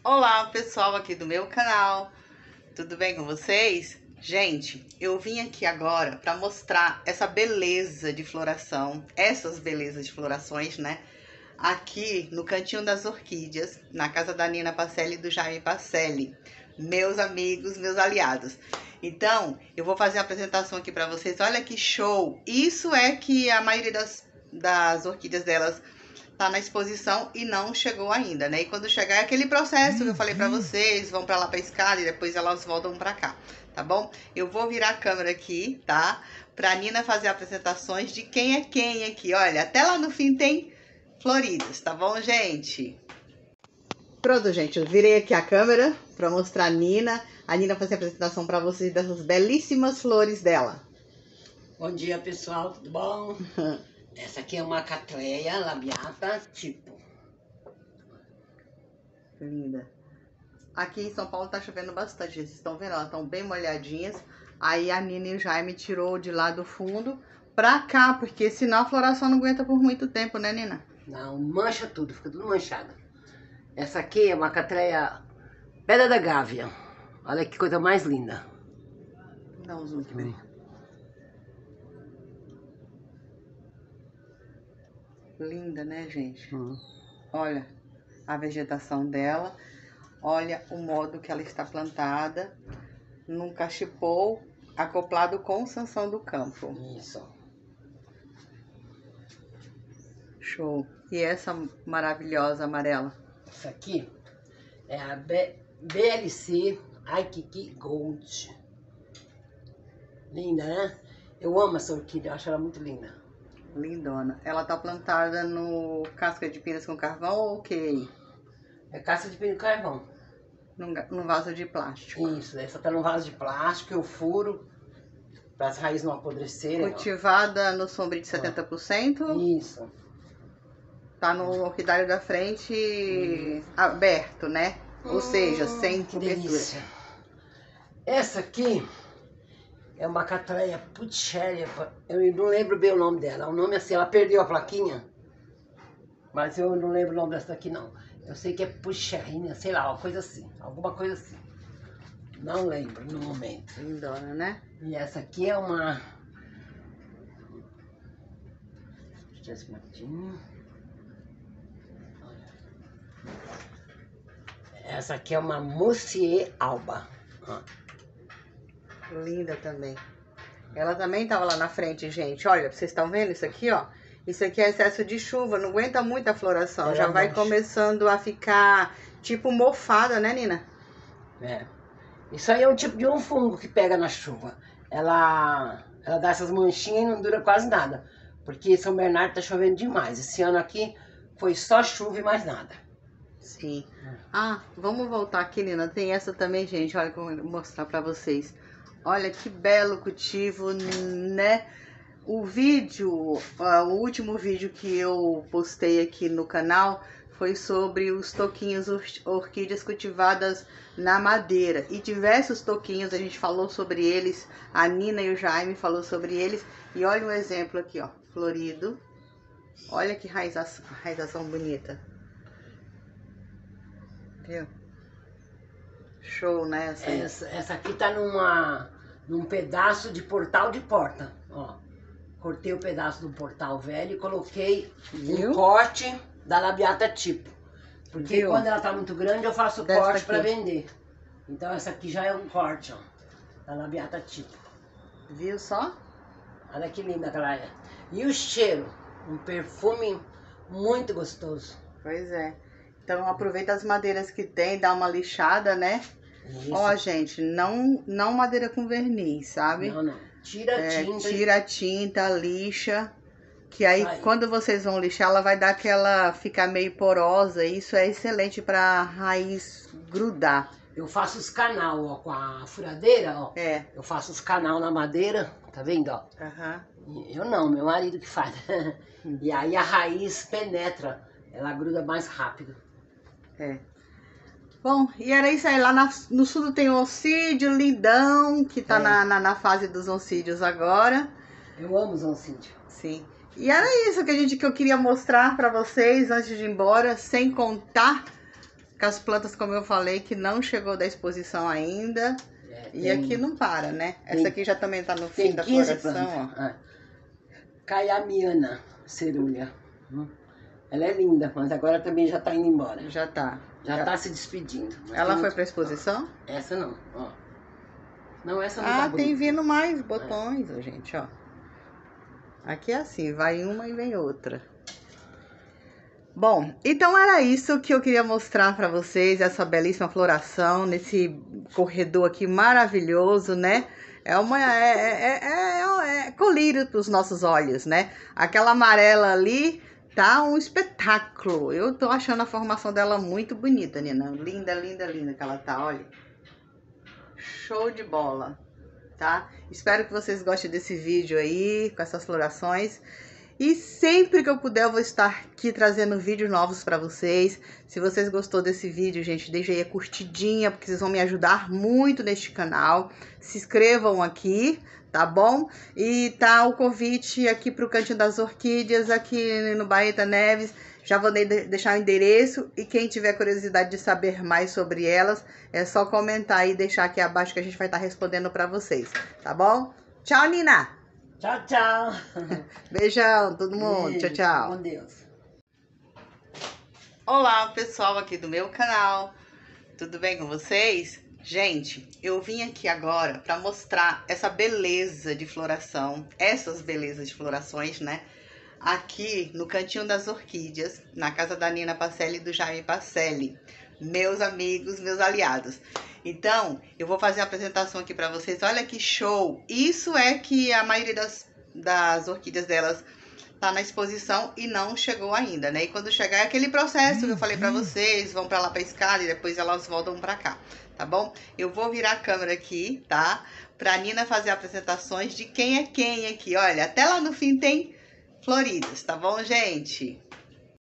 Olá, pessoal aqui do meu canal, tudo bem com vocês? Gente, eu vim aqui agora para mostrar essa beleza de floração, essas belezas de florações, né? Aqui no cantinho das orquídeas, na casa da Nina Pacelli e do Jaime Pacelli, meus amigos, meus aliados. Então, eu vou fazer a apresentação aqui para vocês. Olha que show! Isso é que a maioria das orquídeas delas tá na exposição e não chegou ainda, né? E quando chegar é aquele processo que eu falei pra vocês, vão pra lá pra escada e depois elas voltam pra cá, tá bom? Eu vou virar a câmera aqui, tá? Pra Nina fazer apresentações de quem é quem aqui. Olha, até lá no fim tem floridas, tá bom, gente? Pronto, gente, eu virei aqui a câmera pra mostrar a Nina fazer a apresentação pra vocês dessas belíssimas flores dela. Bom dia, pessoal, tudo bom? Essa aqui é uma Cattleya labiata tipo. Linda. Aqui em São Paulo tá chovendo bastante, vocês estão vendo? Elas estão bem molhadinhas. Aí a Nina e o Jaime tirou de lá do fundo pra cá, porque senão a floração não aguenta por muito tempo, né, Nina? Não, mancha tudo, fica tudo manchado. Essa aqui é uma Cattleya Pedra da Gávea. Olha que coisa mais linda. Dá um zoom aqui, peraí. Linda, né, gente? Olha a vegetação dela. Olha o modo que ela está plantada. Num cachepô acoplado com sanção do campo. Isso. Show. E essa maravilhosa amarela? Essa aqui é a BLC Aikiki Gold. Linda, né? Eu amo essa orquídea, eu acho ela muito linda. Lindona. Ela tá plantada no casca de pinas com carvão ou o quê? É casca de pino carvão. Num vaso de plástico. Isso, essa tá num vaso de plástico, eu furo para as raízes não apodrecerem. Cultivada no sombrio de 70%. Isso. Tá no orquidário da frente aberto, né? Ou seja, sem cobertura. Delícia. Essa aqui é uma Cattleya Pucceria. Eu não lembro bem o nome dela. O nome é assim, ela perdeu a plaquinha. Mas eu não lembro o nome dessa daqui não. Eu sei que é Pucceria, sei lá, uma coisa assim. Alguma coisa assim. Não lembro no momento. Lindona, né? E essa aqui é uma... Deixa eu esse matinho. Essa aqui é uma Monsieur Alba. Linda também. Ela também tava lá na frente, gente. Olha, vocês estão vendo isso aqui, ó? Isso aqui é excesso de chuva, não aguenta muito a floração. Já vai começando a ficar tipo mofada, né, Nina? É. Isso aí é um tipo de um fungo que pega na chuva. Ela dá essas manchinhas e não dura quase nada. Porque São Bernardo tá chovendo demais. Esse ano aqui foi só chuva e mais nada. Sim. Ah, vamos voltar aqui, Nina. Tem essa também, gente. Olha, que eu vou mostrar pra vocês. Olha que belo cultivo, né? O último vídeo que eu postei aqui no canal foi sobre os toquinhos orquídeas cultivadas na madeira. E diversos toquinhos, a gente falou sobre eles, a Nina e o Jaime falou sobre eles. E olha um exemplo aqui, ó, florido. Olha que raização bonita. Viu? Show, né? Essa aqui tá num pedaço de portal de porta, ó. Cortei o pedaço do portal velho e coloquei um corte da labiata tipo. Porque quando ela tá muito grande eu faço corte para vender. Então essa aqui já é um corte, ó, da labiata tipo. Viu só? Olha que linda que ela é. E o cheiro, um perfume muito gostoso. Pois é. Então aproveita as madeiras que tem, dá uma lixada, né? Isso. Ó, gente, não madeira com verniz, sabe? Não. Tira a tinta. Tira a tinta, lixa. Que aí quando vocês vão lixar, ela vai dar ficar meio porosa. Isso é excelente pra raiz grudar. Eu faço os canal, ó, com a furadeira, ó. É. Eu faço os canal na madeira, tá vendo, ó? Eu não, meu marido que faz. E aí a raiz penetra, ela gruda mais rápido. É. Bom, e era isso aí. Lá no sul tem o oncídio lindão, que tá na fase dos oncídios agora. Eu amo os oncídios. Sim. E era isso que eu queria mostrar pra vocês antes de ir embora, sem contar com as plantas, como eu falei, que não chegou da exposição ainda. E aqui não para, né? Essa aqui já também tá no fim da floração, ó. Caiamiana, cerulha. Ela é linda, mas agora também já tá indo embora. Já tá. Já tá se despedindo. Ela foi pra exposição? Essa não, ó. Não, essa não tá bonita. Tem vindo mais botões, gente, ó. Aqui é assim, vai uma e vem outra. Bom, então era isso que eu queria mostrar para vocês, essa belíssima floração nesse corredor aqui maravilhoso, né? É colírio para os nossos olhos, né? Aquela amarela ali tá um espetáculo. Eu tô achando a formação dela muito bonita, Nina. Linda, linda, linda que ela tá, olha. Show de bola, tá? Espero que vocês gostem desse vídeo aí, com essas florações. E sempre que eu puder, eu vou estar aqui trazendo vídeos novos para vocês. Se vocês gostou desse vídeo, gente, deixa aí a curtidinha, porque vocês vão me ajudar muito neste canal. Se inscrevam aqui, tá bom? E tá o convite aqui pro Cantinho das Orquídeas, aqui no Baeta Neves. Já vou deixar o endereço e quem tiver curiosidade de saber mais sobre elas, é só comentar aí e deixar aqui abaixo que a gente vai estar respondendo para vocês, tá bom? Tchau, Nina! Tchau, tchau. Beijão, todo mundo. Beijo, tchau, tchau. Com Deus. Olá, pessoal aqui do meu canal. Tudo bem com vocês? Gente, eu vim aqui agora para mostrar essa beleza de floração, essas belezas de florações, né? Aqui no Cantinho das Orquídeas, na casa da Nina Pacelli e do Jaime Pacelli. Meus amigos, meus aliados. Então, eu vou fazer a apresentação aqui para vocês. Olha que show! Isso é que a maioria das orquídeas delas tá na exposição e não chegou ainda, né? E quando chegar é aquele processo que eu falei para vocês, vão para lá para escada e depois elas voltam para cá, tá bom? Eu vou virar a câmera aqui, tá? Pra Nina fazer apresentações de quem é quem aqui. Olha, até lá no fim tem floridas, tá bom, gente?